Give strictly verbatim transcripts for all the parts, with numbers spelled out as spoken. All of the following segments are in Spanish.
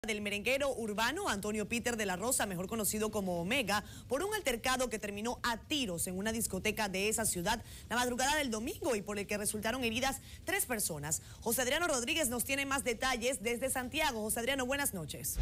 Del merenguero urbano Antonio Peter de la Rosa, mejor conocido como Omega, por un altercado que terminó a tiros en una discoteca de esa ciudad la madrugada del domingo y por el que resultaron heridas tres personas. José Adriano Rodríguez nos tiene más detalles desde Santiago. José Adriano, buenas noches.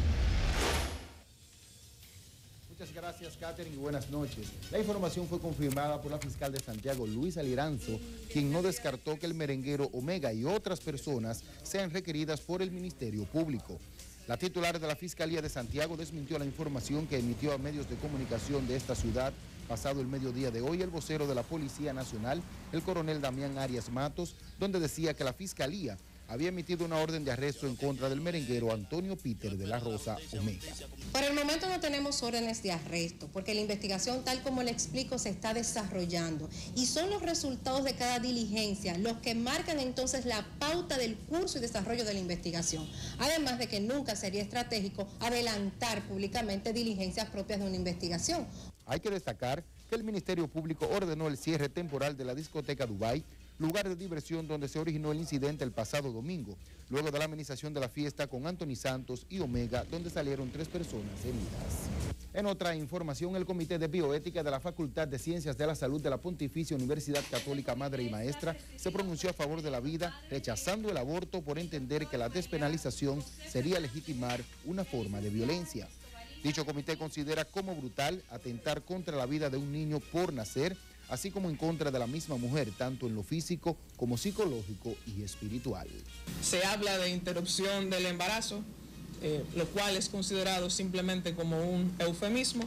Muchas gracias, Catherine, y buenas noches. La información fue confirmada por la fiscal de Santiago, Luisa Liranzo, quien no descartó que el merenguero Omega y otras personas sean requeridas por el Ministerio Público. La titular de la Fiscalía de Santiago desmintió la información que emitió a medios de comunicación de esta ciudad pasado el mediodía de hoy el vocero de la Policía Nacional, el coronel Damián Arias Matos, donde decía que la Fiscalía había emitido una orden de arresto en contra del merenguero Antonio Peter de la Rosa Omega. Por el momento no tenemos órdenes de arresto, porque la investigación, tal como le explico, se está desarrollando. Y son los resultados de cada diligencia los que marcan entonces la pauta del curso y desarrollo de la investigación. Además de que nunca sería estratégico adelantar públicamente diligencias propias de una investigación. Hay que destacar que el Ministerio Público ordenó el cierre temporal de la discoteca Dubái, lugar de diversión donde se originó el incidente el pasado domingo, luego de la amenización de la fiesta con Anthony Santos y Omega, donde salieron tres personas heridas. En otra información, el Comité de Bioética de la Facultad de Ciencias de la Salud de la Pontificia Universidad Católica Madre y Maestra se pronunció a favor de la vida, rechazando el aborto por entender que la despenalización sería legitimar una forma de violencia. Dicho comité considera como brutal atentar contra la vida de un niño por nacer, así como en contra de la misma mujer, tanto en lo físico como psicológico y espiritual. Se habla de interrupción del embarazo, eh, lo cual es considerado simplemente como un eufemismo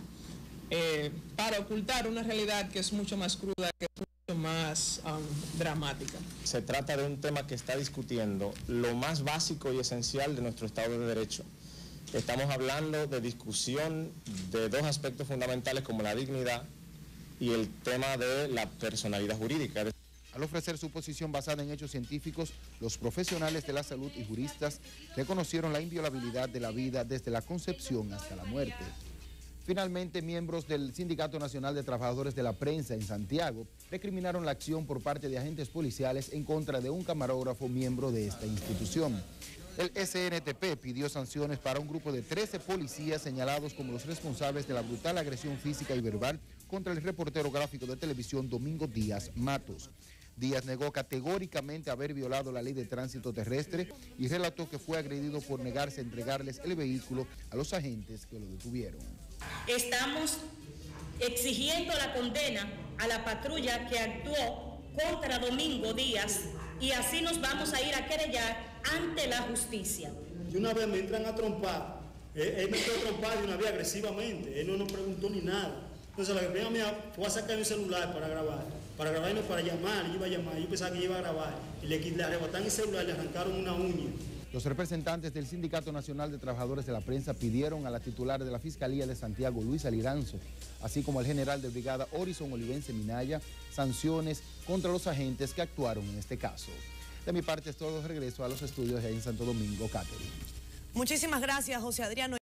eh, para ocultar una realidad que es mucho más cruda, que es mucho más um, dramática. Se trata de un tema que está discutiendo lo más básico y esencial de nuestro Estado de Derecho. Estamos hablando de discusión de dos aspectos fundamentales como la dignidad y el tema de la personalidad jurídica. Al ofrecer su posición basada en hechos científicos, los profesionales de la salud y juristas reconocieron la inviolabilidad de la vida desde la concepción hasta la muerte. Finalmente, miembros del Sindicato Nacional de Trabajadores de la Prensa en Santiago recriminaron la acción por parte de agentes policiales en contra de un camarógrafo miembro de esta institución. El S N T P pidió sanciones para un grupo de trece policías señalados como los responsables de la brutal agresión física y verbal contra el reportero gráfico de televisión Domingo Díaz Matos. Díaz negó categóricamente haber violado la ley de tránsito terrestre y relató que fue agredido por negarse a entregarles el vehículo a los agentes que lo detuvieron. Estamos exigiendo la condena a la patrulla que actuó contra Domingo Díaz y así nos vamos a ir a querellar ante la justicia. Y una vez me entran a trompar, él, él me entró a trompar de una vez agresivamente, él no nos preguntó ni nada. Entonces la que mía fue a sacar mi celular para grabar, para grabar y no para llamar, yo iba a llamar, yo pensaba que iba a grabar, y le, le arrebataron el celular y le arrancaron una uña. Los representantes del Sindicato Nacional de Trabajadores de la Prensa pidieron a la titular de la Fiscalía de Santiago, Luisa Liranzo, así como al general de brigada Orison Olivense Minaya, sanciones contra los agentes que actuaron en este caso. De mi parte es todo, regreso a los estudios en Santo Domingo, Catherine. Muchísimas gracias, José Adriano.